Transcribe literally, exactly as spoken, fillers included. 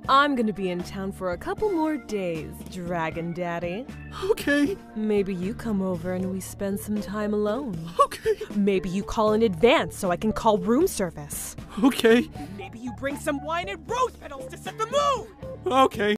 I'm gonna be in town for a couple more days, Dragon Daddy. Okay. Maybe you come over and we spend some time alone. Okay. Maybe you call in advance so I can call room service. Okay. Maybe you bring some wine and rose petals to set the mood! Okay.